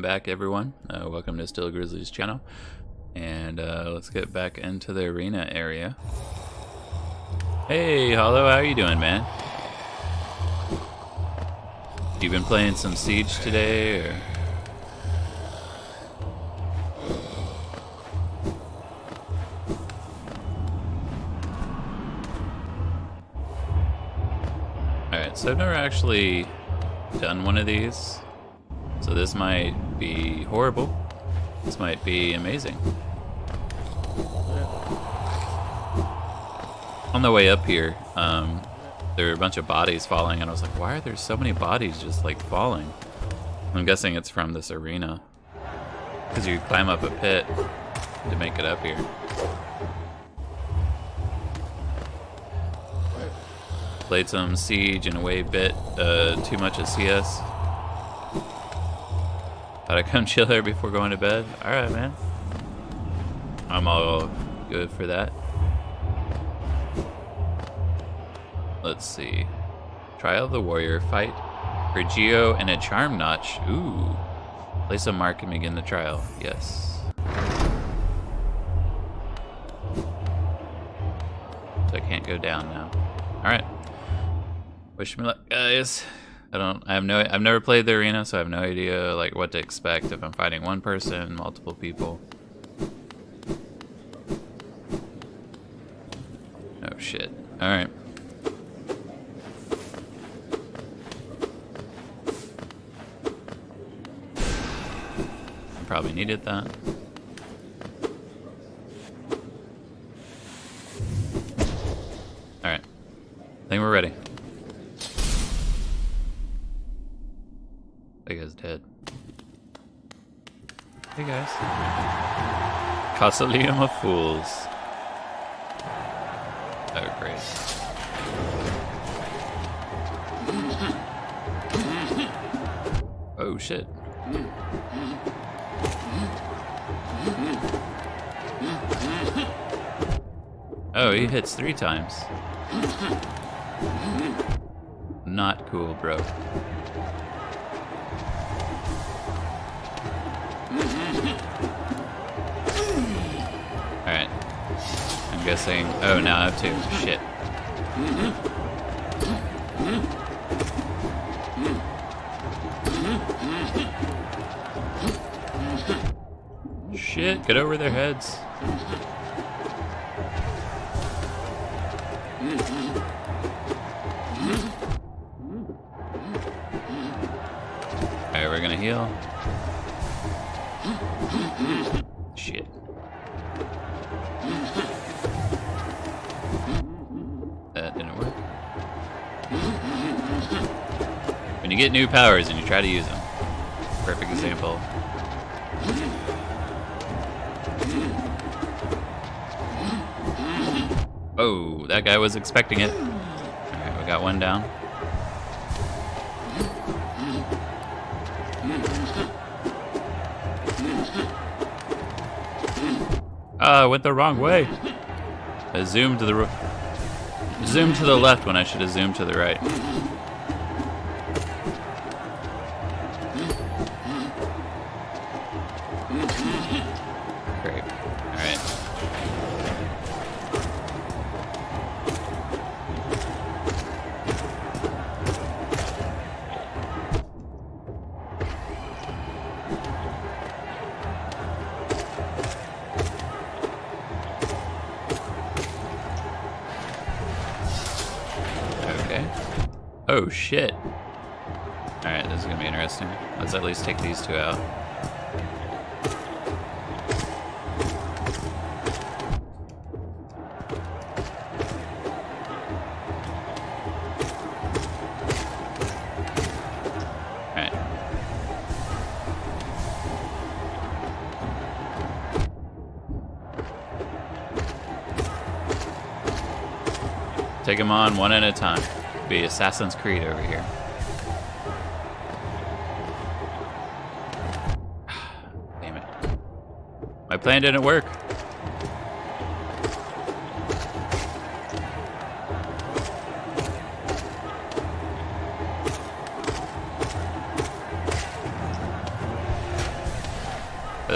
back, everyone. Welcome to Still Grizzly's channel. And let's get back into the arena area. Hey, Hollow, how are you doing, man? You been playing some Siege today, or? Alright, so I've never actually done one of these. So this might be horrible. This might be amazing. On the way up here, there were a bunch of bodies falling, and I was like, why are there so many bodies just like falling? I'm guessing it's from this arena, because you climb up a pit to make it up here. Played some Siege and away bit too much of CS. Thought I'd come chill here before going to bed. Alright, man. I'm all good for that. Let's see. Trial of the Warrior, fight for Geo and a Charm Notch. Ooh. Place a mark and begin the trial. Yes. So I can't go down now. Alright. Wish me luck, guys. I've never played the arena, so I have no idea like what to expect if I'm fighting one person, multiple people. Oh shit. Alright. Probably needed that. Alright. I think we're ready. That guy's dead. Hey guys. Causoleum of Fools. Oh great. Oh shit. Oh, he hits 3 times. Not cool, bro. Alright. I'm guessing... Oh, now I have 2. Shit. Shit, get over their heads. Alright, we're gonna heal. Shit. That didn't work. When you get new powers and you try to use them. Perfect example. Oh, that guy was expecting it. Alright, we got one down. I went the wrong way. I zoomed to the left when I should have zoomed to the right. Great. Alright. Oh shit. Alright, this is gonna be interesting. Let's at least take these 2 out. Alright. Take them on one at a time. Be Assassin's Creed over here. Damn it. My plan didn't work.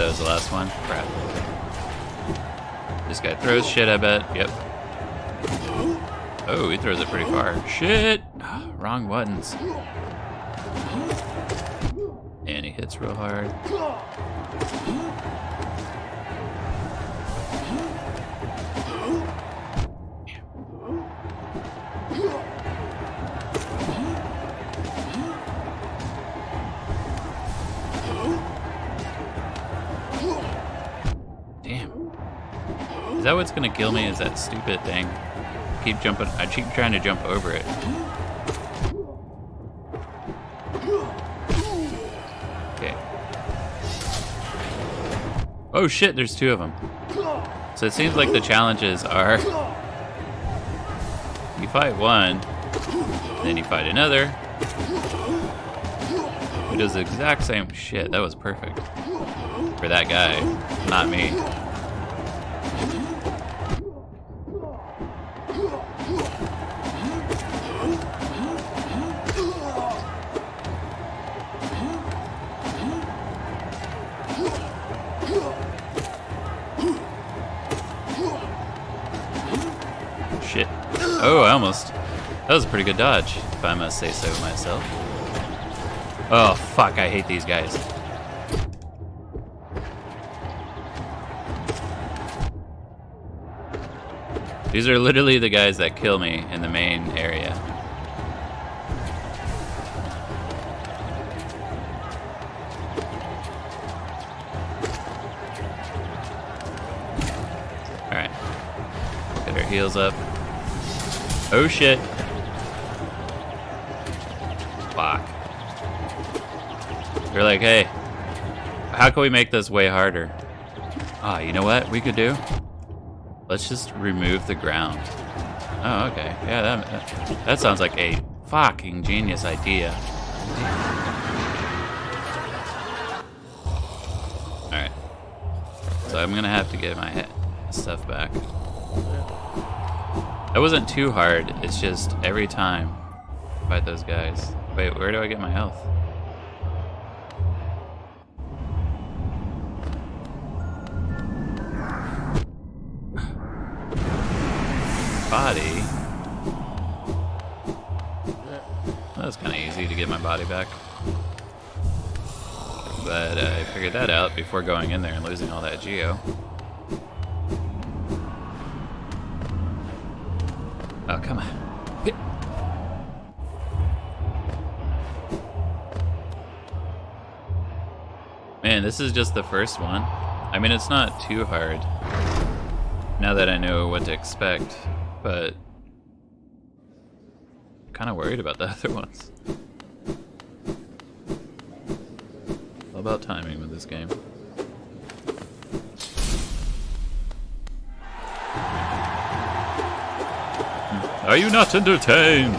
that was the last one. Crap. This guy throws shit, I bet. Yep. Oh, he throws it pretty far. Shit! Wrong buttons. And he hits real hard. Is that what's gonna kill me? Is that stupid thing? Keep jumping. I keep trying to jump over it. Okay. Oh shit, there's two of them. So it seems like the challenges are you fight one, then you fight another. Who does the exact same shit. That was perfect. For that guy, not me. Shit. Oh, I almost. That was a pretty good dodge, if I must say so myself. Oh, fuck, I hate these guys. These are literally the guys that kill me in the main area. Alright. Get our heals up. Oh shit. Fuck. They're like, hey, how can we make this way harder? Ah, you know what we could do? Let's just remove the ground. Oh, okay. Yeah, that sounds like a fucking genius idea. Alright. So I'm gonna have to get my stuff back. That wasn't too hard, it's just every time I fight those guys. Wait, where do I get my health? Body. Well, that's kind of easy to get my body back. But I figured that out before going in there and losing all that geo. Oh, come on. Man, this is just the first one. I mean, it's not too hard now that I know what to expect, but I'm kind of worried about the other ones. All about timing with this game. Are you not entertained?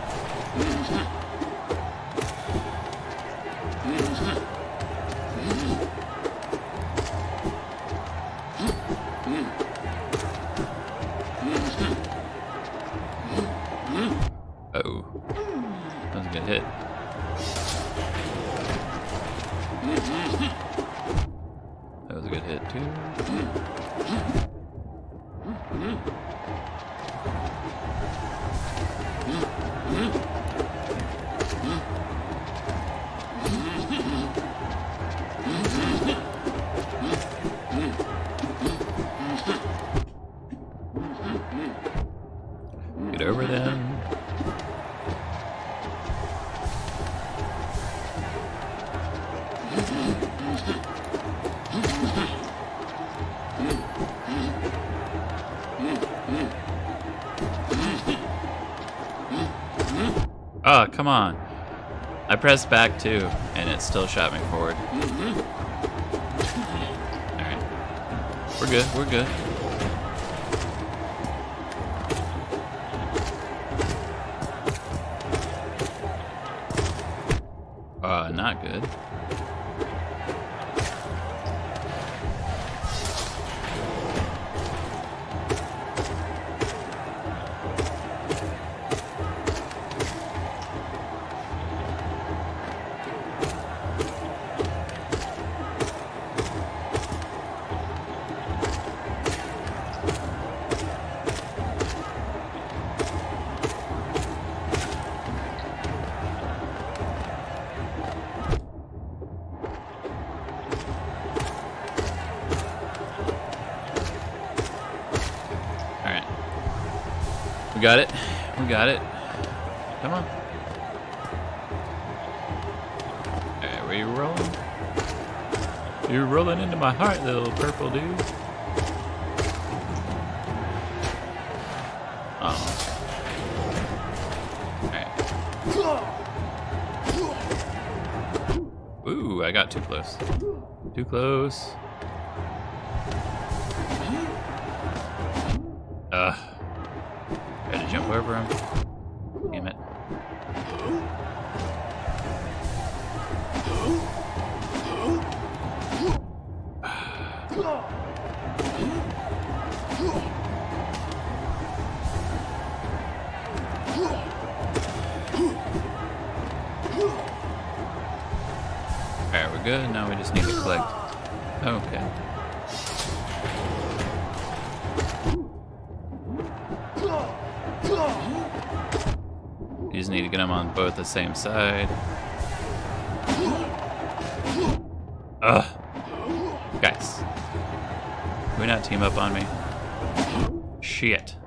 Oh, that was a good hit. That was a good hit too. Get over them. Oh, come on. I pressed back too, and it still shot me forward. Alright. We're good, we're good. Not good. got it. We got it. Come on. Alright, where you rolling? You're rolling into my heart, little purple dude. Oh. Alright. Ooh, I got too close. Too close. Gotta jump over him. Damn it. Alright, we're good. Now we just need to collect. Okay. You just need to get them on both the same side. Ugh. Guys. Can we not team up on me? Shit.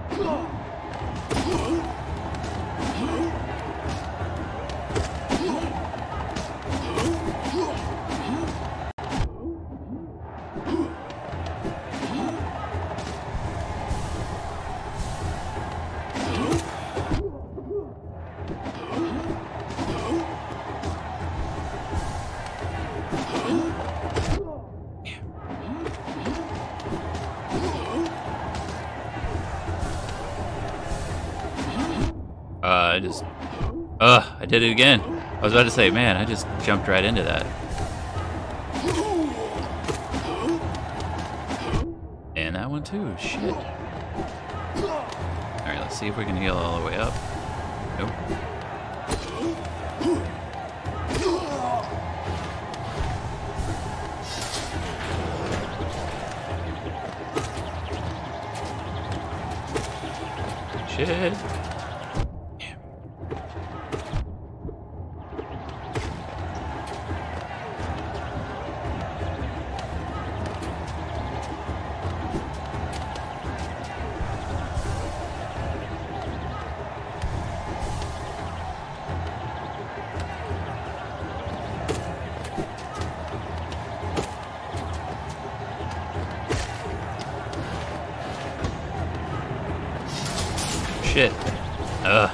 I did it again. I was about to say, man, I just jumped right into that. And that one too, shit. Alright, let's see if we can heal all the way up. Nope. Shit. Shit. Ugh.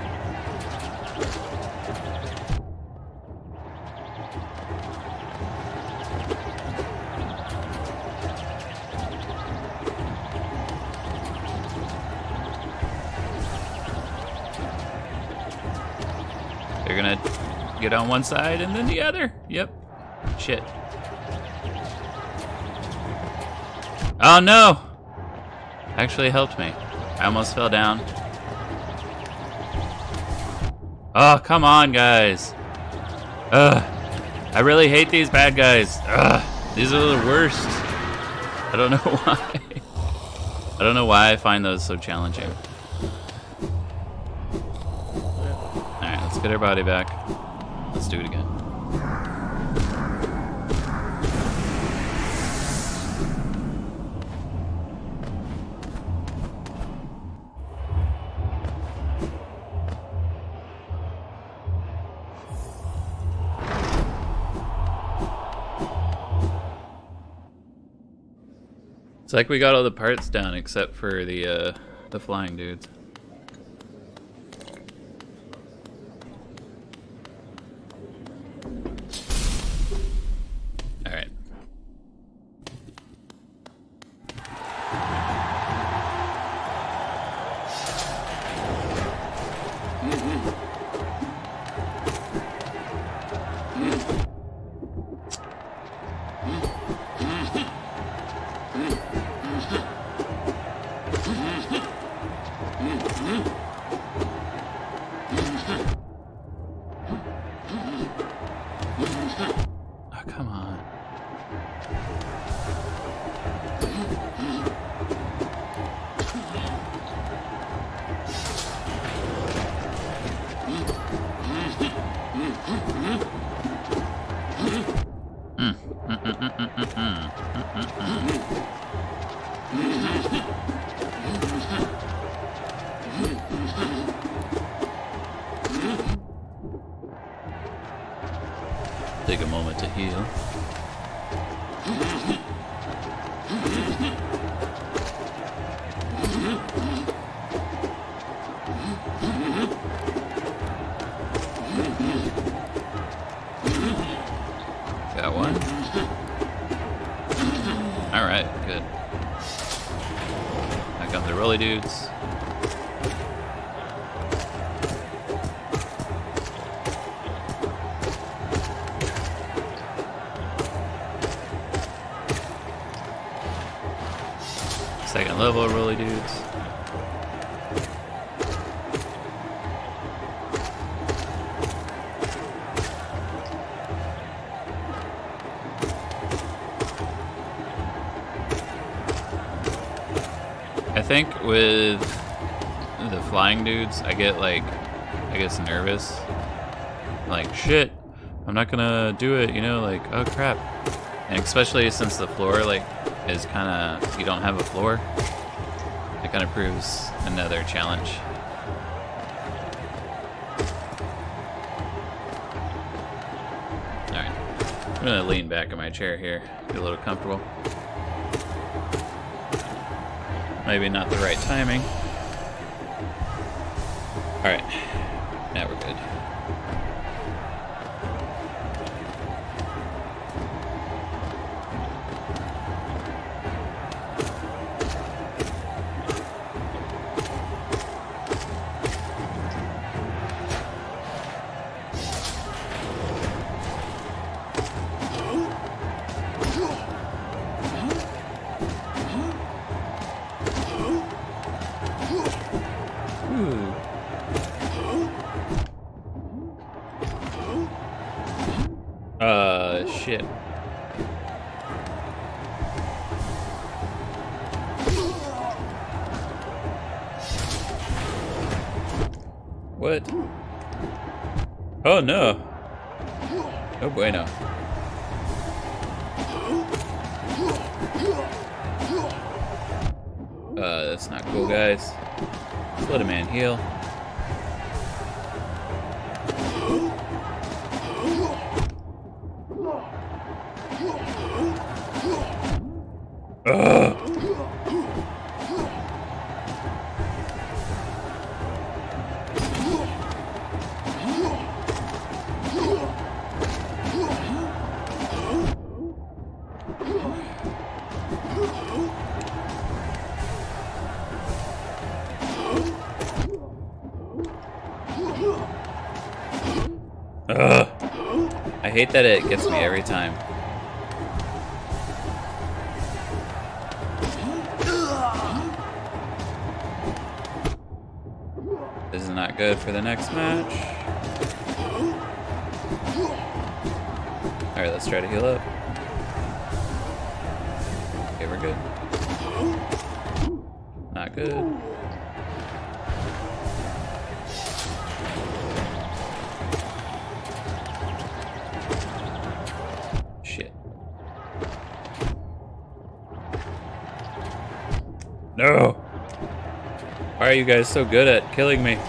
They're gonna get on one side and then the other. Yep. Shit. Oh no! Actually helped me. I almost fell down. Oh, come on, guys. Ugh. I really hate these bad guys. Ugh. These are the worst. I don't know why. I don't know why I find those so challenging. Alright, let's get our body back. Let's do it again. It's like we got all the parts down except for the flying dudes. All right. Oh, come on. good. Here come the rolly dudes. Second level rolly dudes. I think with the flying dudes, I get nervous. Like, shit, I'm not gonna do it, you know, like, oh crap. And especially since the floor, like, is kinda, you don't have a floor, it kinda proves another challenge. Alright, I'm gonna lean back in my chair here, get a little comfortable. Maybe not the right timing. Alright, now we're good. Shit. What? Oh no. Oh bueno. That's not cool, guys. Let's let a man heal. I hate that it gets me every time. This is not good for the next match. Alright, let's try to heal up. Okay, we're good. Not good. Shit. No! Why are you guys so good at killing me?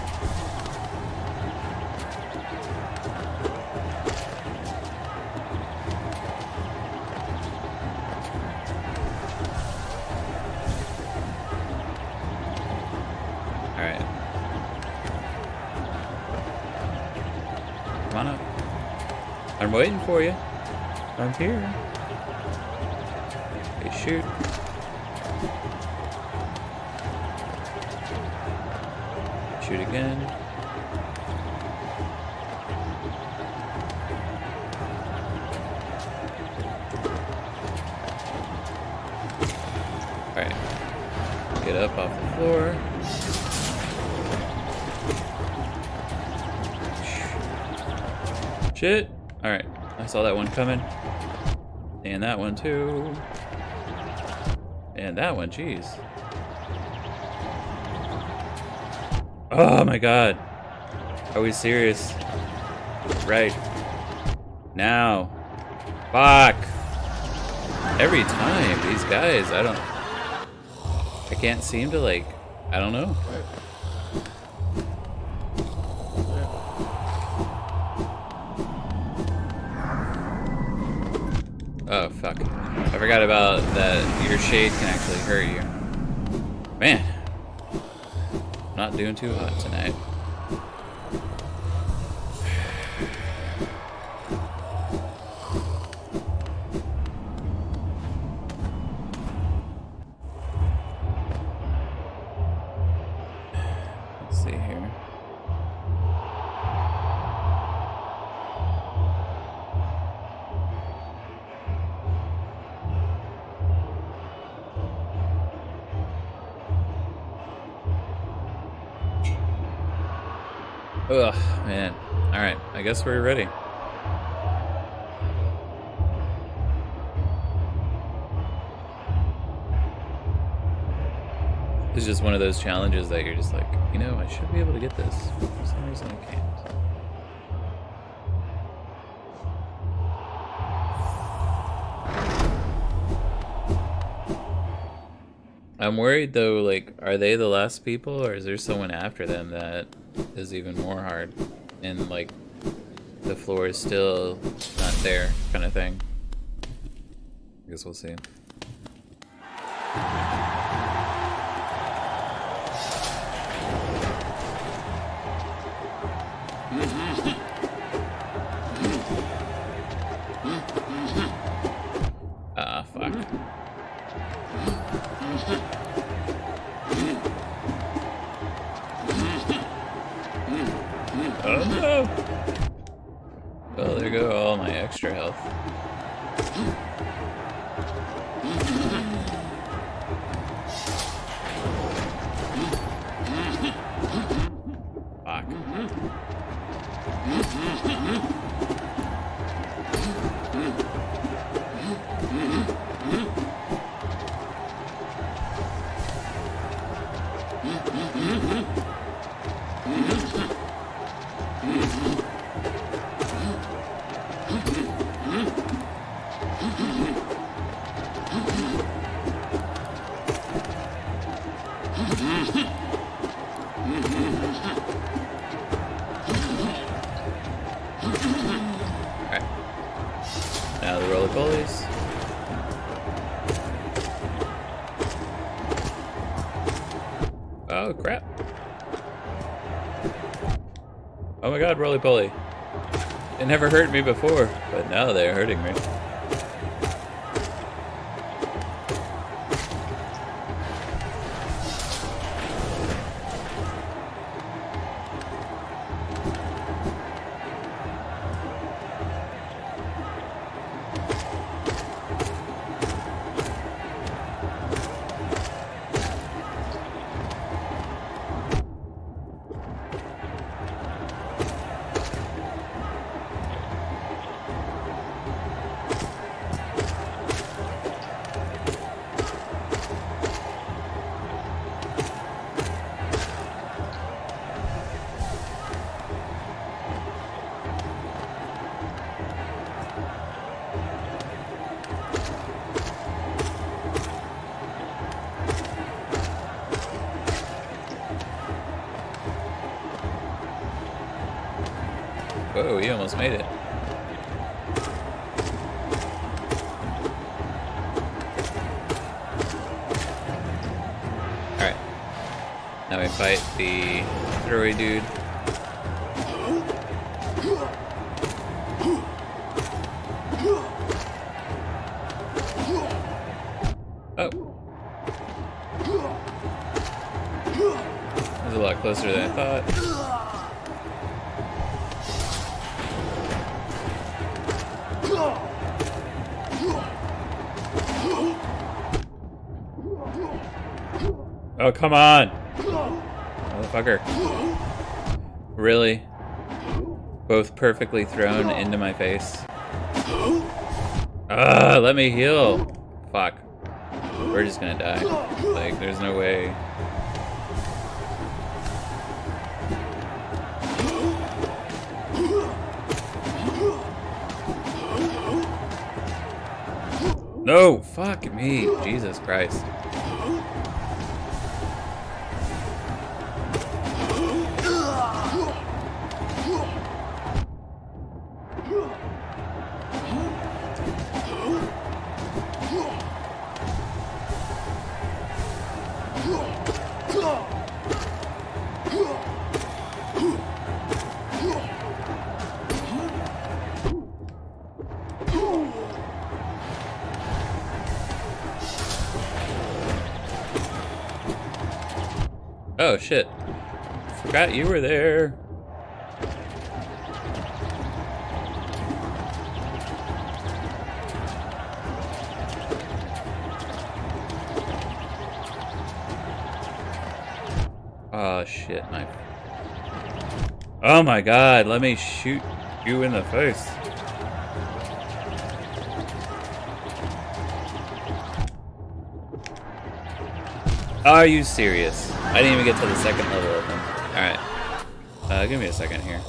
Alright. Come on up. I'm waiting for you. I'm here. Okay, shoot. Shoot again. Alright. Get up off the floor. Shit. Alright. I saw that one coming. And that one too. And that one, jeez. Oh my god. Are we serious? Right. Now. Fuck. Every time, these guys, I can't seem to, like, I don't know. Oh, fuck. I forgot about that your shade can actually hurt you. Man. Not doing too hot tonight. Ugh, man. Alright, I guess we're ready. It's just one of those challenges that you're just like, you know, I should be able to get this. For some reason I can't. I'm worried though, like, are they the last people or is there someone after them that is even more hard? And like, the floor is still not there, kind of thing. I guess we'll see. Ah, fuck. Oh no! Well, there go all my extra health. Fuck. Alright. Now the roller pulleys. Oh crap. Oh my god, roly poly. It never hurt me before, but now they're hurting me. Whoa, he almost made it. Alright. Now we fight the throwy dude. Oh. That was a lot closer than I thought. Oh, come on! Motherfucker. Really? Both perfectly thrown into my face. Let me heal! Fuck. We're just gonna die. Like, there's no way. No! Fuck me! Jesus Christ. Oh shit. Forgot you were there. Oh shit, my... Oh my god, let me shoot you in the face. Are you serious? I didn't even get to the second level of them. Alright. Give me a second here.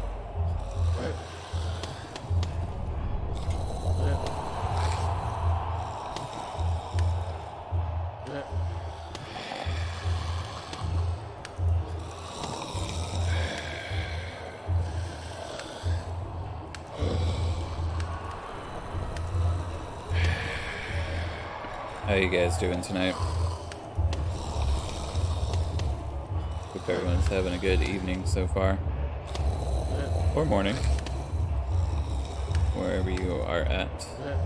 How you guys doing tonight? Hope everyone's having a good evening so far. Or morning. Wherever you are at.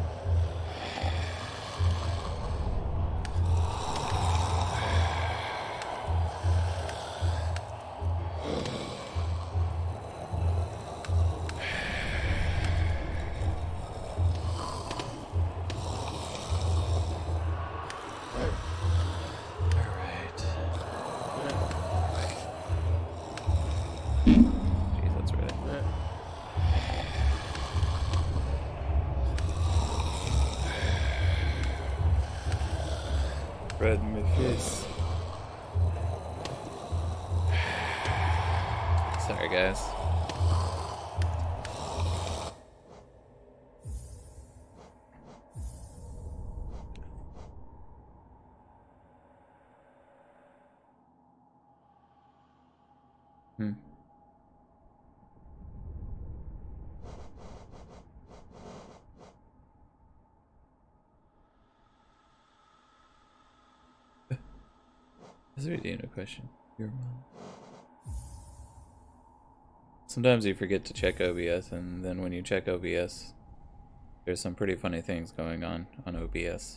Red in my face. Sorry, guys. Is there a question? Your mom. Sometimes you forget to check OBS, and then when you check OBS, there's some pretty funny things going on OBS.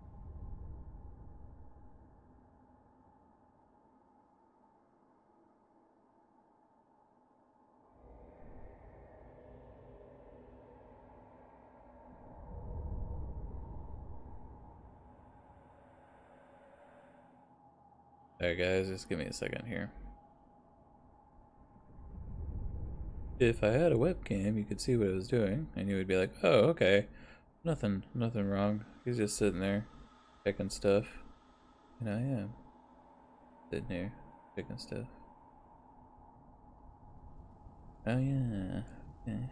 Alright guys, just give me a second here. If I had a webcam, you could see what I was doing, and you would be like, oh, okay. Nothing wrong. He's just sitting there, picking stuff. And I am. Sitting here, picking stuff. Oh yeah. Okay.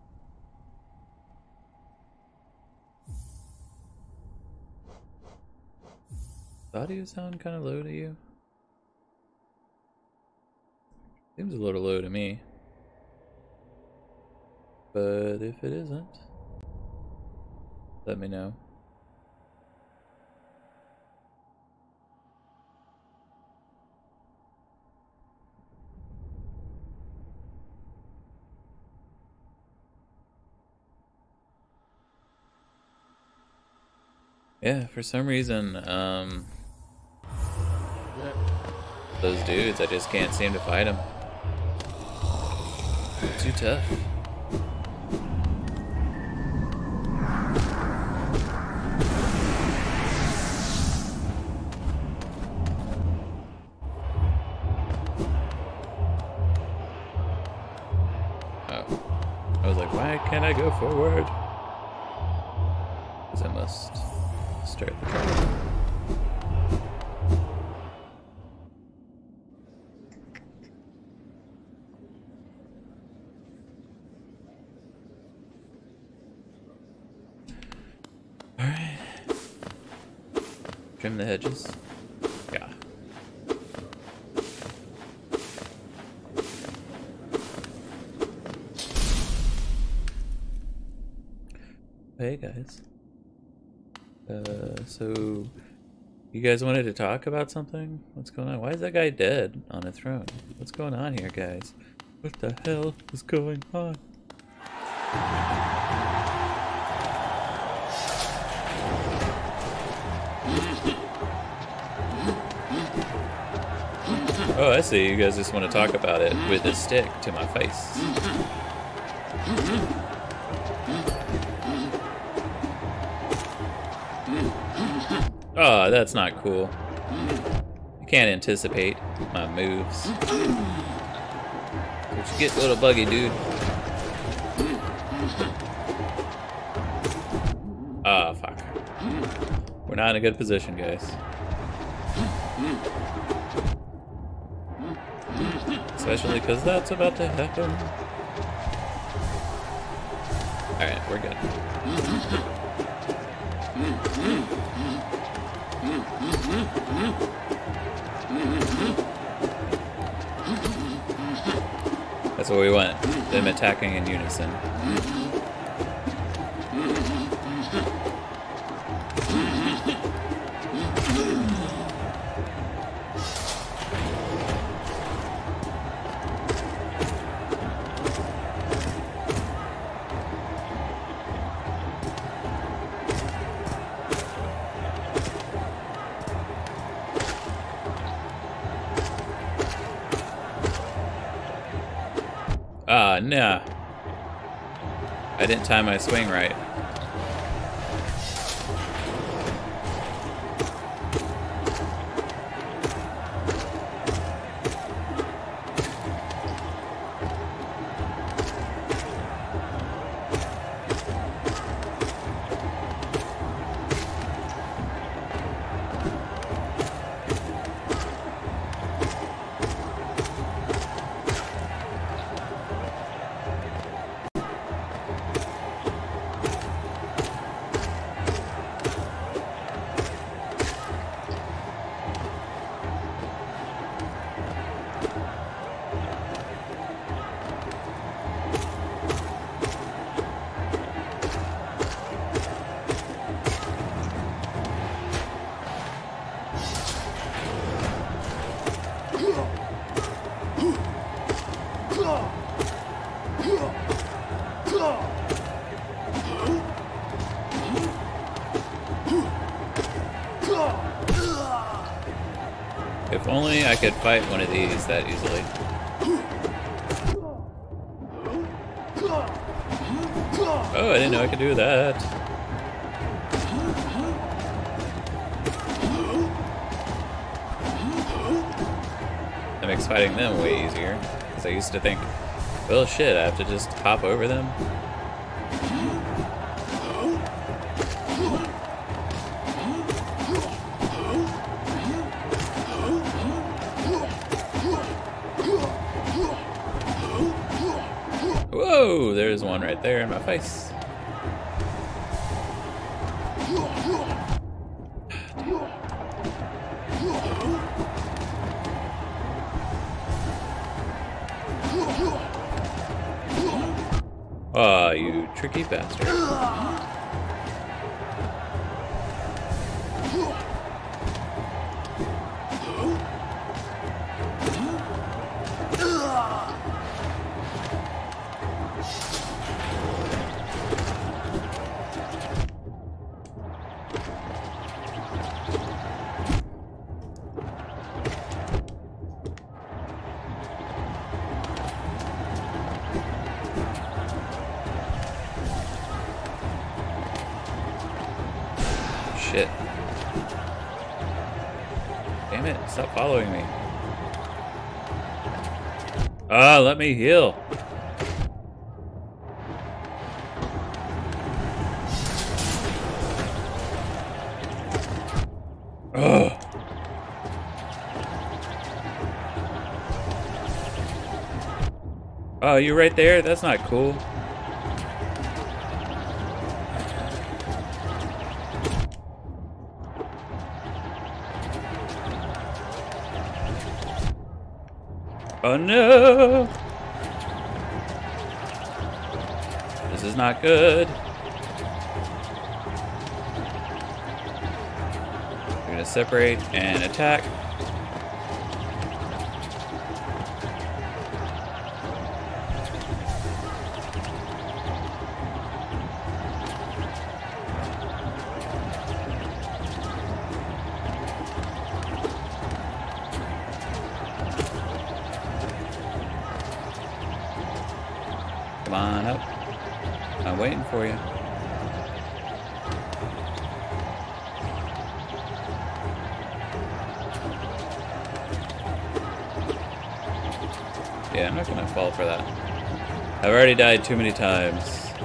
Does audio sound kind of low to you? Seems a little low to me. But if it isn't, let me know. Yeah, for some reason, those dudes, I just can't seem to fight them. Too tough. Oh. I was like, why can't I go forward? Because I must start the trial. Alright. Trim the hedges. Yeah. Hey guys. So you guys wanted to talk about something? What's going on? Why is that guy dead on a throne? What's going on here, guys? What the hell is going on? Oh, I see. You guys just want to talk about it with a stick to my face. Oh, that's not cool. You can't anticipate my moves. What you get, little buggy dude? Ah, fuck. We're not in a good position, guys. Especially because that's about to happen. Alright, we're good. That's what we want. Them attacking in unison. Ah, nah. I didn't time my swing right. If only I could fight one of these that easily. Oh, I didn't know I could do that. That makes fighting them way easier. Because I used to think, well shit, I have to just hop over them. Whoa, there's one right there in my face. Aw, you tricky bastard. Shit. Damn it, stop following me. Ah, let me heal. Ugh. Oh, you right there? That's not cool. Oh no! This is not good. We're gonna separate and attack. Come on up. I'm waiting for you. Yeah, I'm not gonna fall for that. I've already died too many times.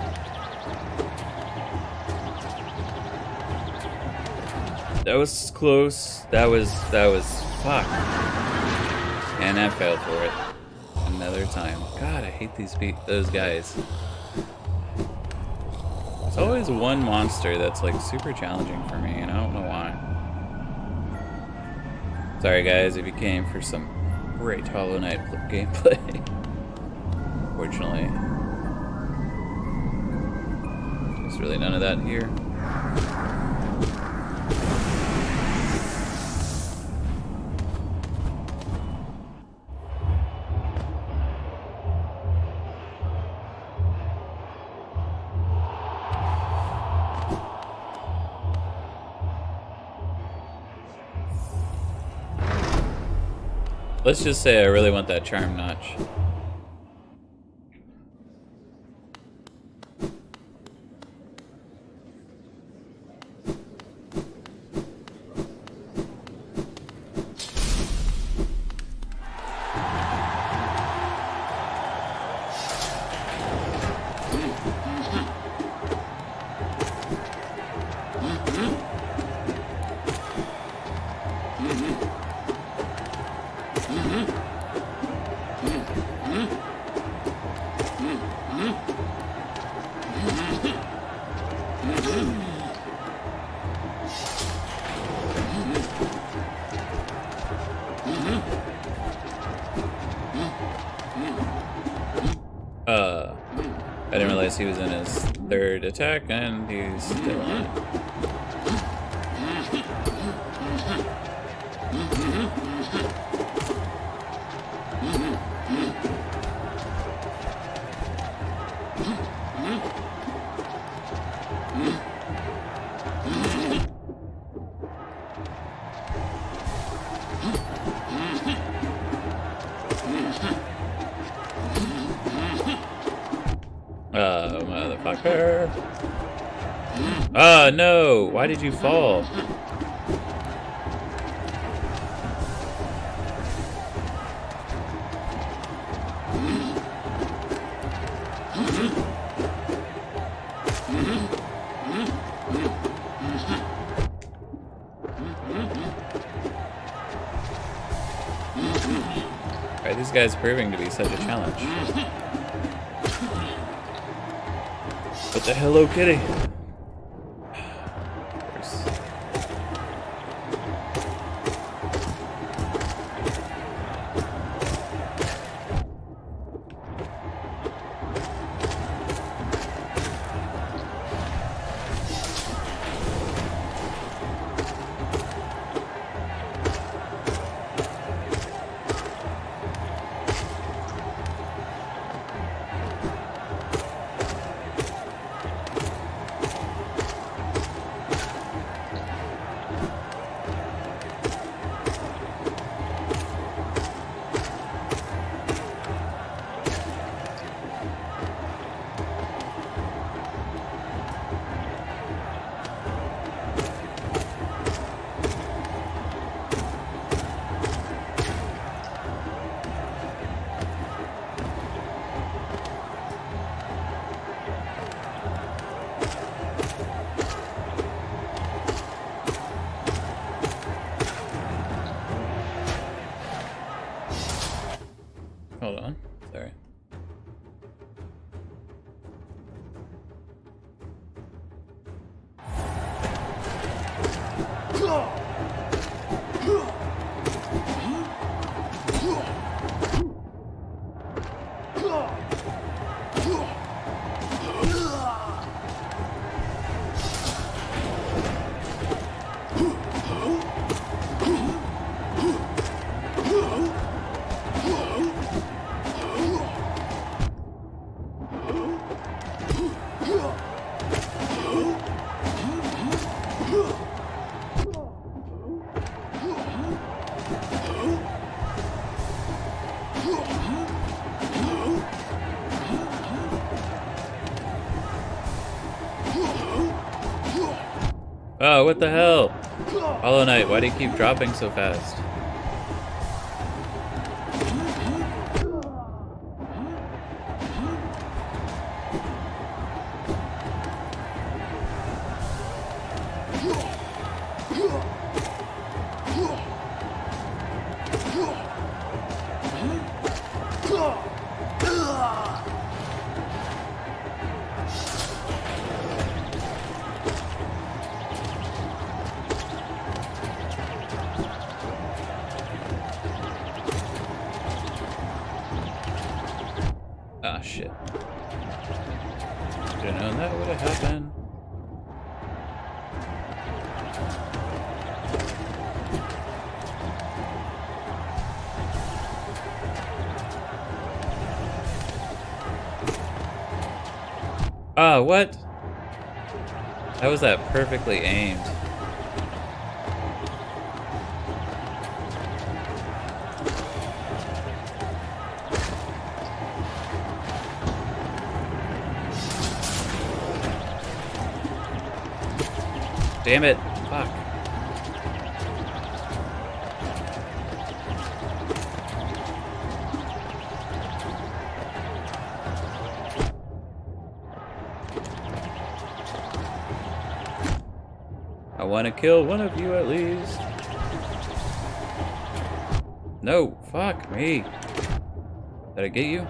That was close. That was fuck. And I failed for it. Another time. God, I hate those guys. There's always one monster that's like super challenging for me, and I don't know why. Sorry guys if you came for some great Hollow Knight gameplay. Fortunately. There's really none of that here. Let's just say I really want that charm notch. I didn't realize he was in his third attack, and he's still on it. Motherfucker. Ah, no! Why did you fall? Alright, this guy's proving to be such a challenge. What the Hello Kitty? Hold on, sorry. Oh, what the hell? Hollow Knight, why do you keep dropping so fast? Ah, shit. Didn't know that would have happened. Oh, what? How was that perfectly aimed? Damn it. Fuck. I want to kill one of you at least. No, fuck me. Did I get you?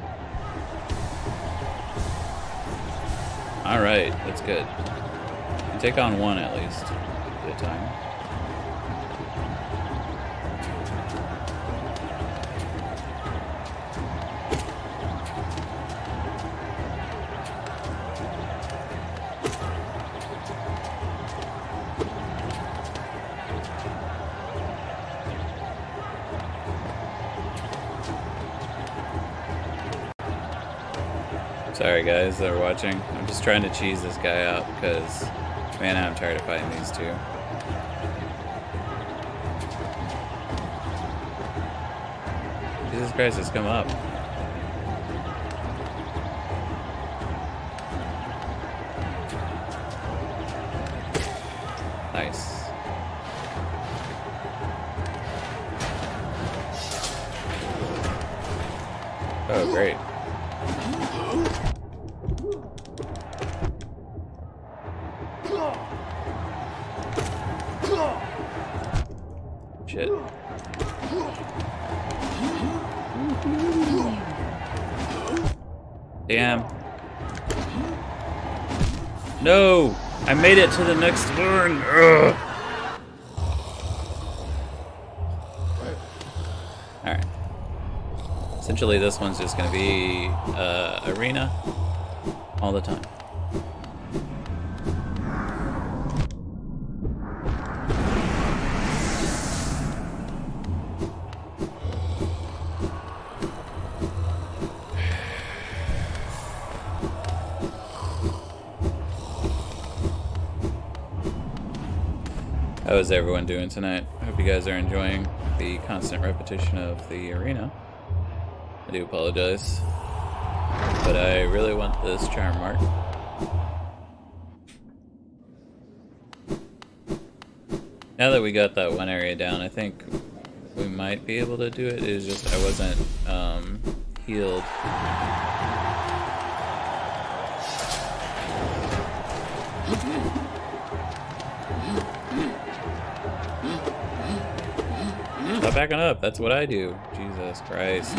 Alright, that's good. You take on one at least at a time. Sorry guys that are watching. I'm just trying to cheese this guy out because, man, I'm tired of fighting these two. Jesus Christ, just come up. Nice. Oh, great. Shit. Damn. No! I made it to the next one! Ugh. Alright. Essentially, this one's just gonna be arena all the time. How is everyone doing tonight? I hope you guys are enjoying the constant repetition of the arena. I do apologize, but I really want this charm mark. Now that we got that one area down, I think we might be able to do it. It's just I wasn't healed. Stop backing up, that's what I do. Jesus Christ.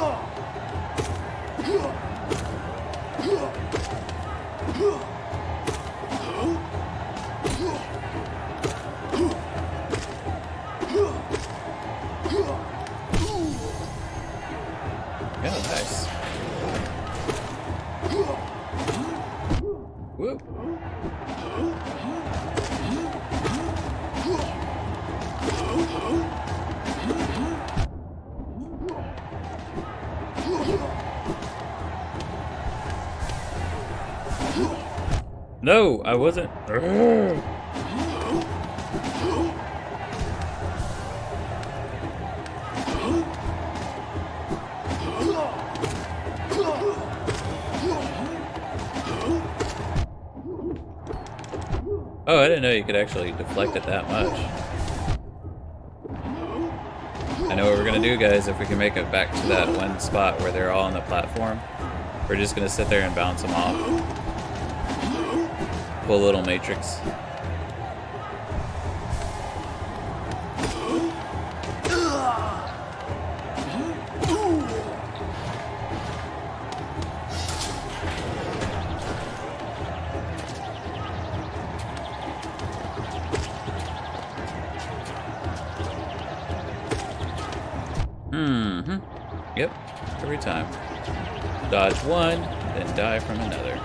nice. Whoop. No, I wasn't. Oh, I didn't know you could actually deflect it that much. I know what we're gonna do, guys, if we can make it back to that one spot where they're all on the platform. We're just gonna sit there and bounce them off. Pull a little matrix. Yep, every time. Dodge one, then die from another.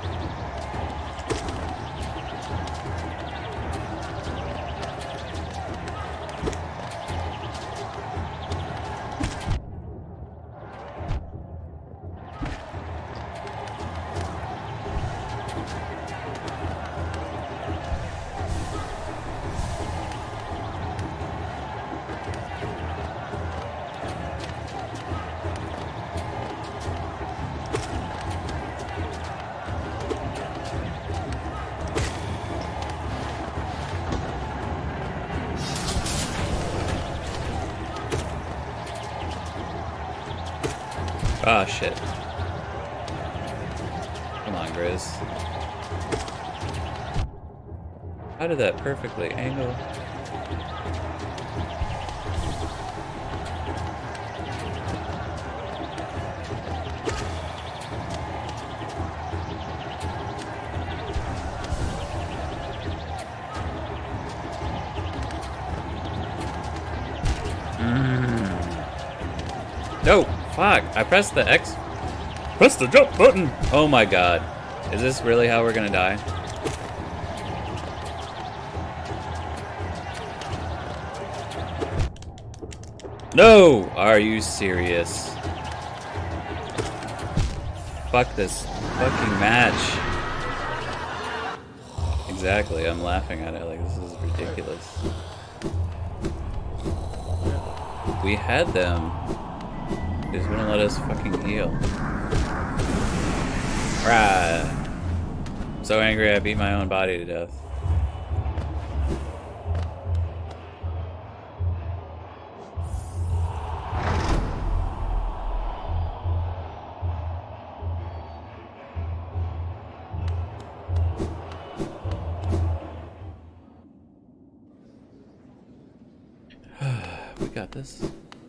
Ah, shit. Come on, Grizz. How did that perfectly angle? No! Fuck! I pressed the X. Press the jump button! Oh my god. Is this really how we're gonna die? No! Are you serious? Fuck this fucking match. Exactly, I'm laughing at it like this is ridiculous. We had them. They just wouldn't let us fucking heal. Right. I'm so angry I beat my own body to death. We got this.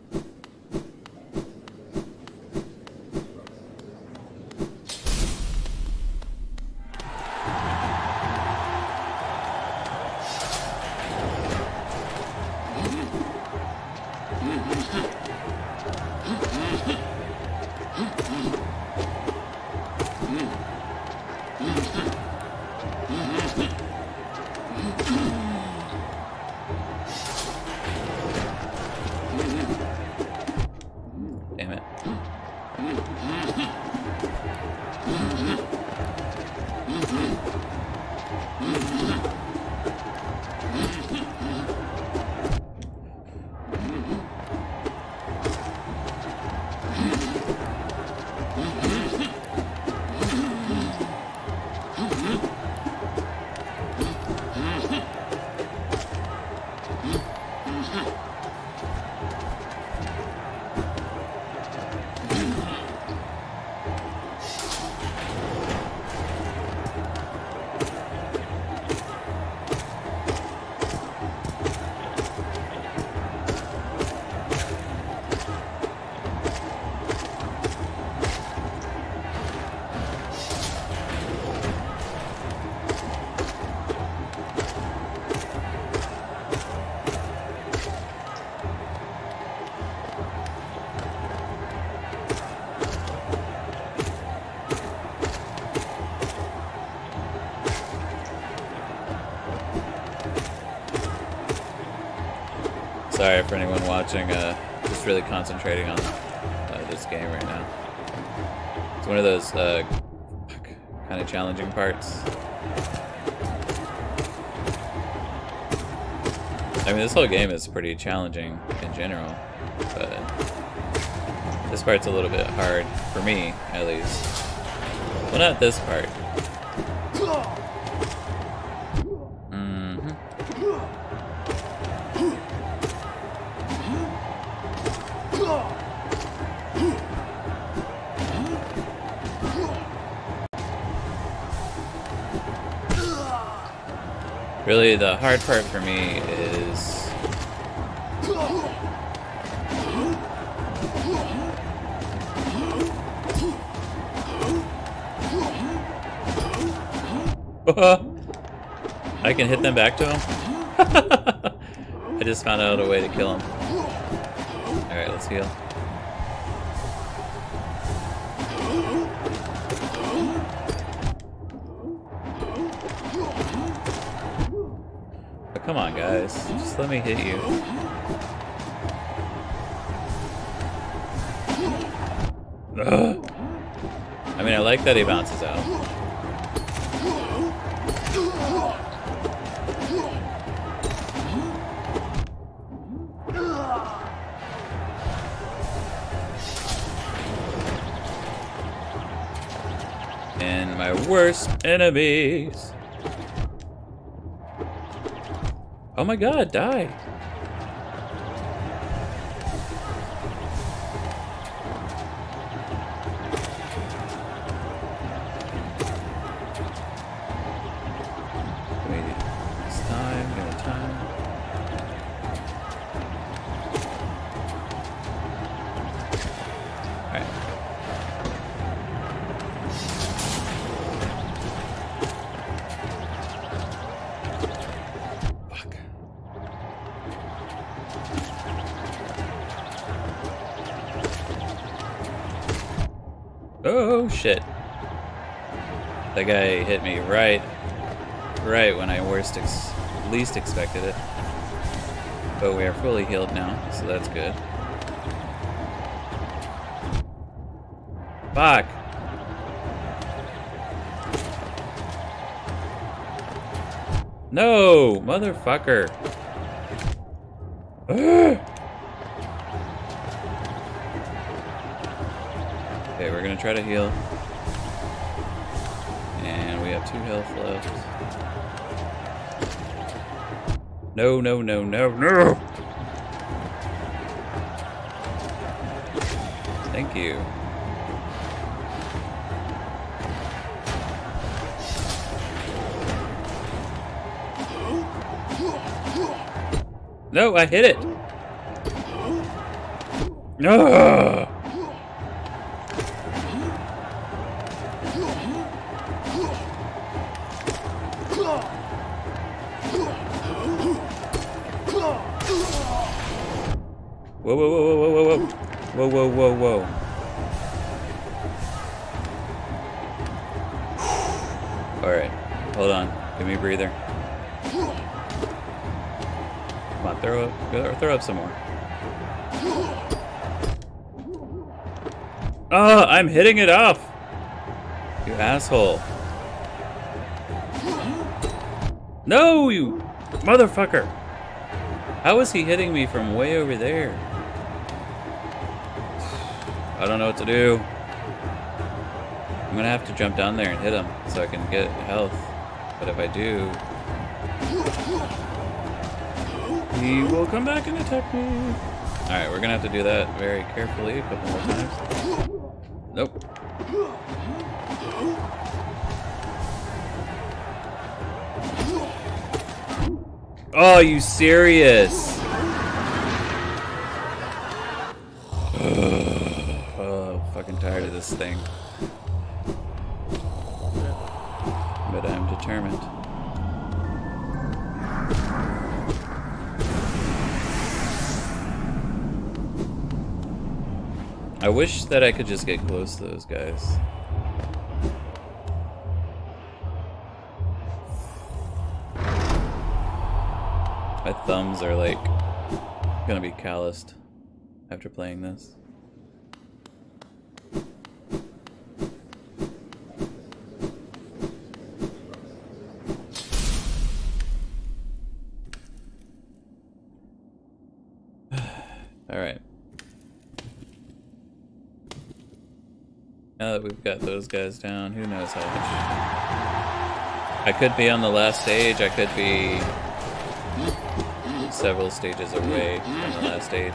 Damn it. Sorry for anyone watching, just really concentrating on this game right now. It's one of those kind of challenging parts. I mean, this whole game is pretty challenging in general, but this part's a little bit hard, for me, at least. Well, not this part. Really, the hard part for me is I can hit them back to him? I just found out a way to kill him. Alright, let's heal. Come on, guys. Just let me hit you. Ugh. I mean, I like that he bounces out. And my worst enemies. Oh my god, die! Wait, it's time, give it time. Alright. Oh shit. That guy hit me right when I least expected it. But we are fully healed now, so that's good. Fuck! No! Motherfucker! Ugh. Okay, we're gonna try to heal. And we have 2 health left. No, no, no, no, no! Thank you. No, I hit it! No! Whoa, whoa, whoa, whoa, whoa, whoa, whoa, whoa, whoa, whoa. Alright, hold on. Give me a breather. Come on, throw up some more. Oh, I'm hitting it off! You asshole. No, you motherfucker! How is he hitting me from way over there? I don't know what to do. I'm gonna have to jump down there and hit him so I can get health. But if I do, he will come back and attack me. Alright, we're gonna have to do that very carefully a couple more times. Nope. Oh, you serious? Oh, fucking tired of this thing. But I'm determined. I wish that I could just get close to those guys. My thumbs are like Gonna be calloused after playing this. Alright. Now that we've got those guys down, who knows how much. I could be on the last stage, I could be several stages away from the last stage.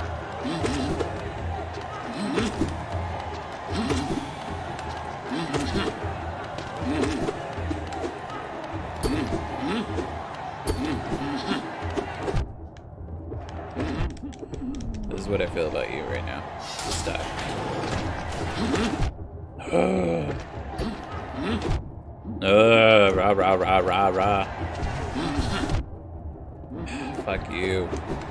This is what I feel about you right now. Just die. Rah, rah, rah, rah, rah. Fuck you.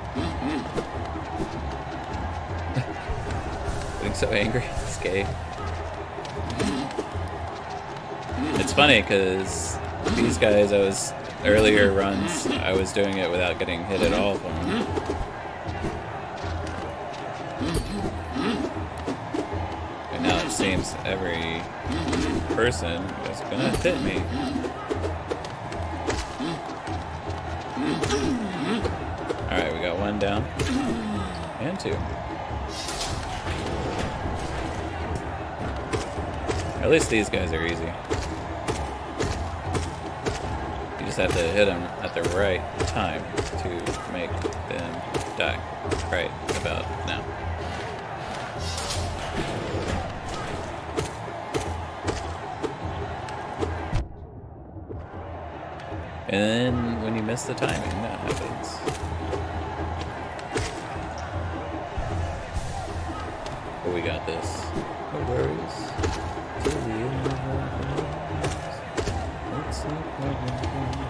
Getting so angry at this game. It's funny because these guys, earlier runs, I was doing it without getting hit at all from them. But now it seems every person is gonna hit me. Alright, we got one down. And two. At least these guys are easy. You just have to hit them at the right time to make them die. Right about now. And then when you miss the timing, that happens. But we got this. No worries. Till the end of our lives. Let's see what we can.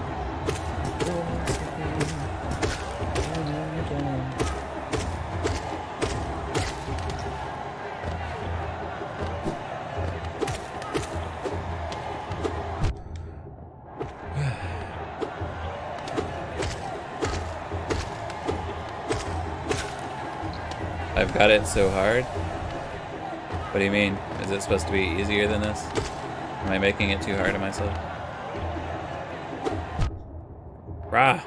I've got it so hard. What do you mean? Is it supposed to be easier than this? Am I making it too hard on myself? Rah!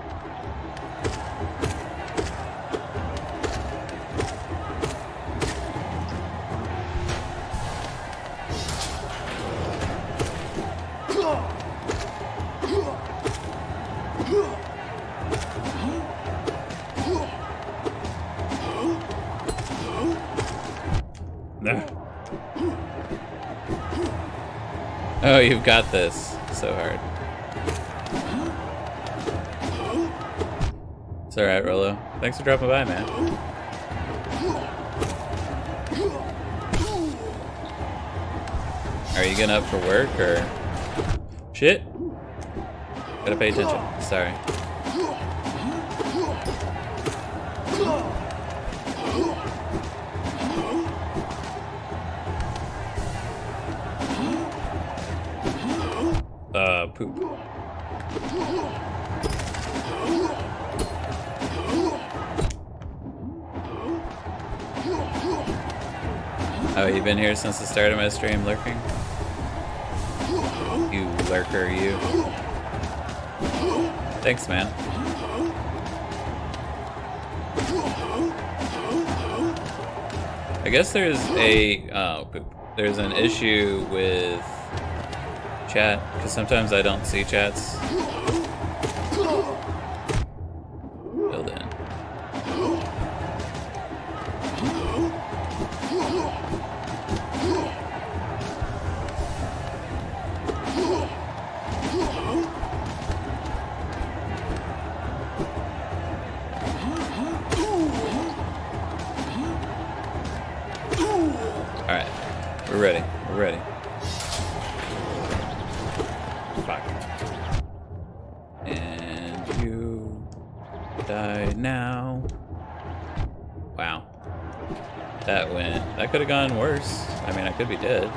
Oh, you've got this. So hard. It's alright, Rolo. Thanks for dropping by, man. Are you getting up for work, or... Shit! Gotta pay attention. Sorry. Poop. Oh, you've been here since the start of my stream lurking? You lurker, you. Thanks, man. I guess there's a... Oh, poop. There's an issue with chat, because sometimes I don't see chats filled in. Alright, we're ready. We're ready. Fuck. And you die now. Wow. That went... That could have gone worse. I mean, I could be dead.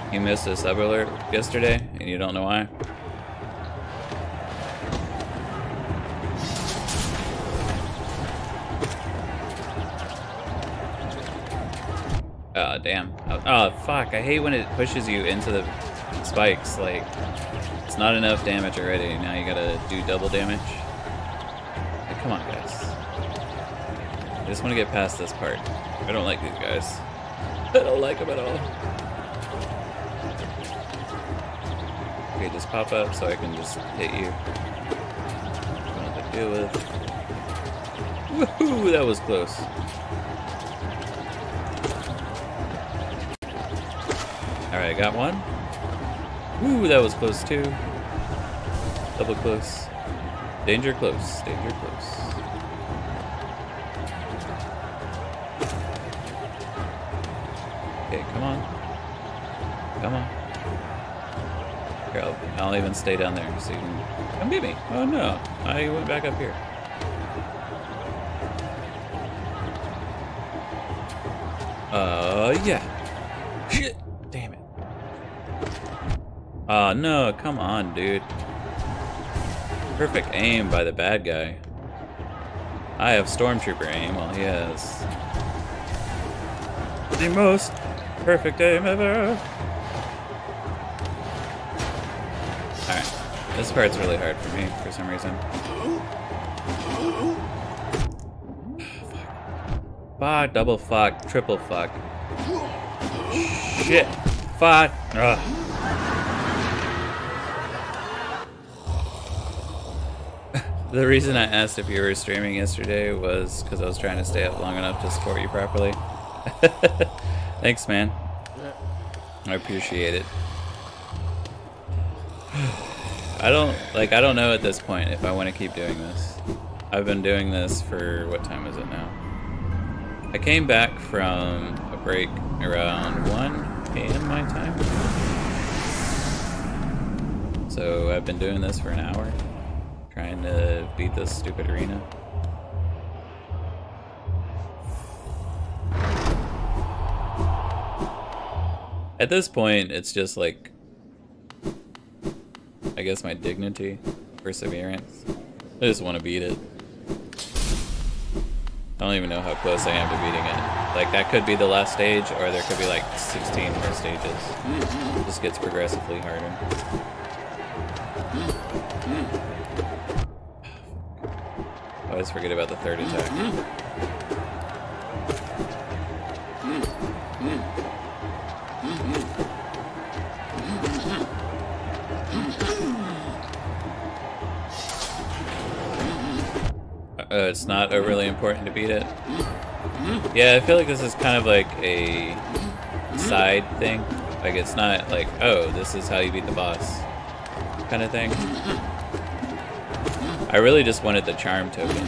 You missed a sub alert yesterday, and you don't know why? Oh, damn. Oh, fuck. I hate when it pushes you into the spikes. Like, it's not enough damage already. Now you gotta do double damage. Like, come on, guys. I just want to get past this part. I don't like these guys. I don't like them at all. Okay, just pop up so I can just hit you. Nothing to deal with. Woohoo! That was close. Alright, got one. Ooh, that was close too. Double close. Danger close. Danger close. Okay, come on. Come on. Here, I'll even stay down there so you can come get me. Oh no, I went back up here. Yeah. Shit. Damn it. Oh no, come on, dude. Perfect aim by the bad guy. I have Stormtrooper aim while he has the most perfect aim ever. Alright, this part's really hard for me for some reason. Fuck, double fuck, triple fuck. Shit. Fuck. Ugh. The reason I asked if you were streaming yesterday was because I was trying to stay up long enough to support you properly. Thanks, man. I appreciate it. I don't know at this point if I want to keep doing this. I've been doing this for, what time is it now? I came back from a break around 1 a.m. my time. So I've been doing this for an hour, trying to beat this stupid arena. At this point, it's just like, I guess my dignity, perseverance. I just want to beat it. I don't even know how close I am to beating it. Like, that could be the last stage, or there could be like 16 more stages. It just gets progressively harder. I always forget about the third attack. It's not overly important to beat it. Yeah, I feel like this is kind of like a side thing. Like, it's not like, oh, this is how you beat the boss kind of thing. I really just wanted the charm token.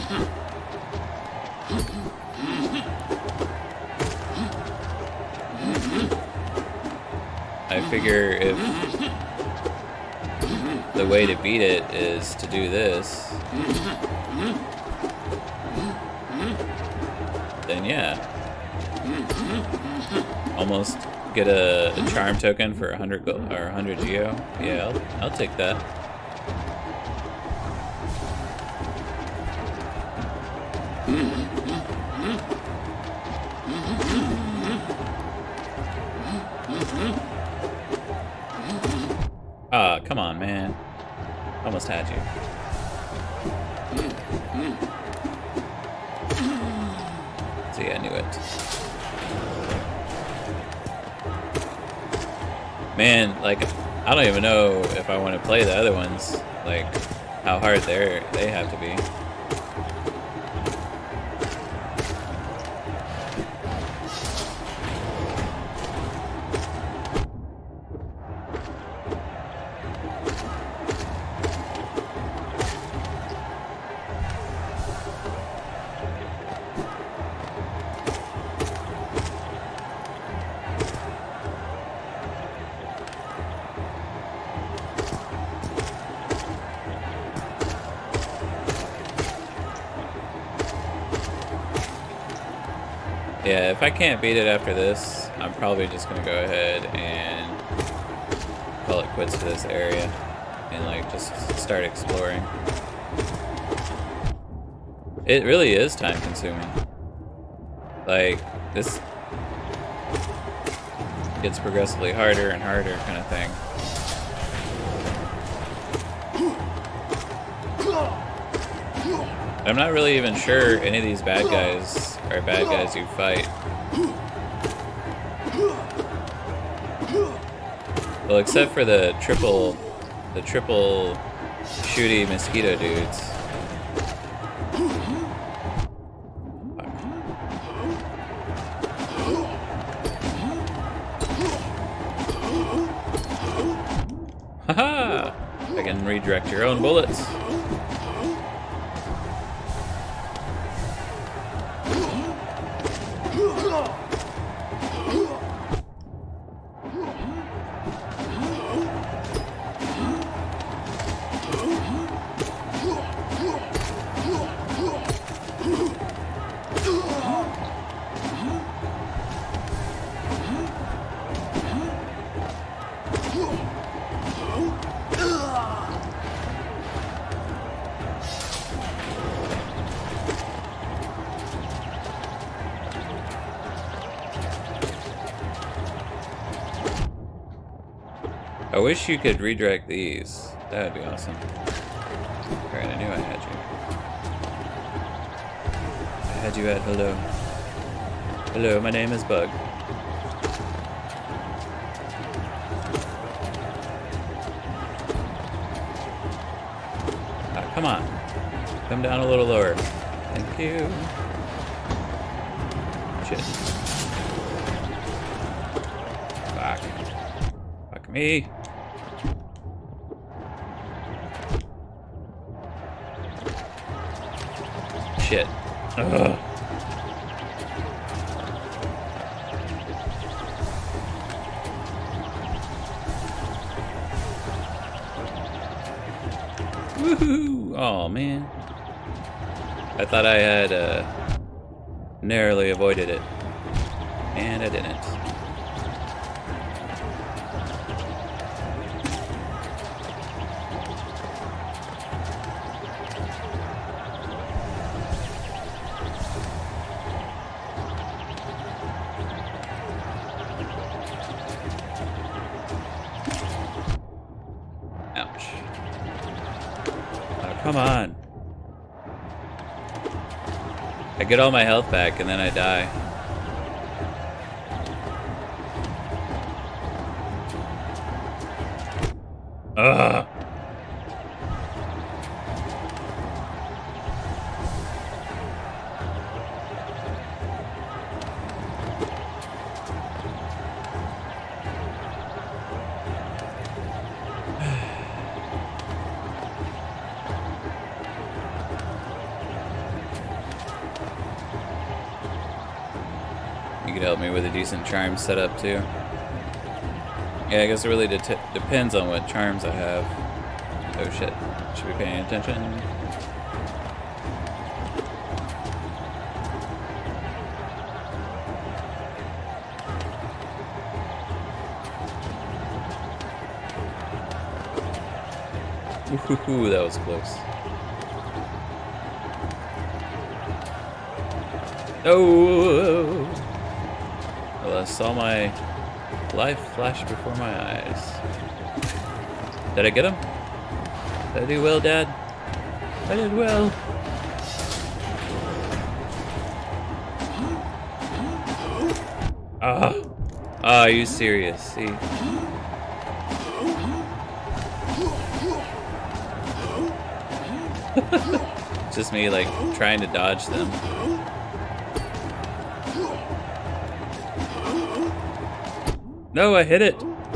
I figure if the way to beat it is to do this, then yeah. Almost get a charm token for 100 gold or 100 geo. Yeah, I'll take that. Ah, come on, man. Almost had you. See, I knew it. Man, like, I don't even know if I want to play the other ones. Like, how hard they have to be. Yeah, if I can't beat it after this, I'm probably just gonna go ahead and call it quits to this area and like just start exploring. It really is time consuming. Like, this gets progressively harder and harder kind of thing. I'm not really even sure any of these bad guys are bad guys you fight. Well, except for the triple shooty mosquito dudes. Haha! I can redirect your own bullets. I wish you could redirect these. That would be awesome. Alright, I knew I had you. I had you at hello. Hello, my name is Bug. Ah, come on. Come down a little lower. Thank you. Shit. Fuck. Fuck me. Shit. Ugh. Woohoo! Oh man. I thought I had narrowly avoided it. And I didn't. Ouch. Oh, come on. I get all my health back and then I die. Ugh. You could help me with a decent charm setup too. Yeah, I guess it really depends on what charms I have. Oh shit, should be paying attention. Ooh, that was close. Oh! Well, I saw my life flash before my eyes. Did I get him? Did I do well, Dad? I did well. Ah! Ah, are you serious? See? Just me, like, trying to dodge them. No, I hit it.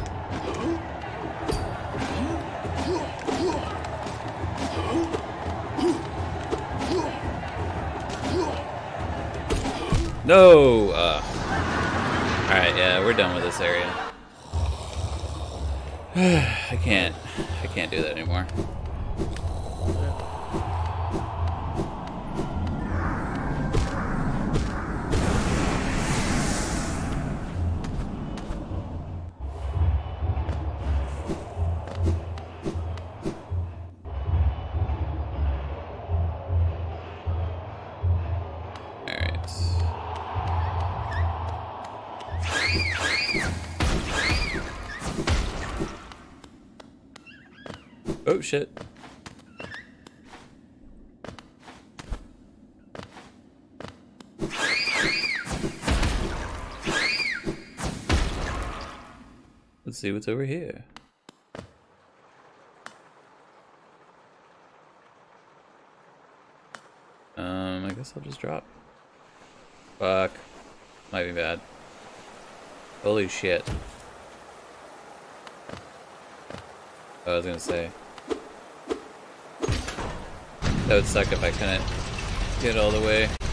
No. All right, yeah, we're done with this area. I can't do that anymore. Oh shit. Let's see what's over here. I guess I'll just drop. Fuck. Might be bad. Holy shit. I was gonna say. That would suck if I couldn't get all the way.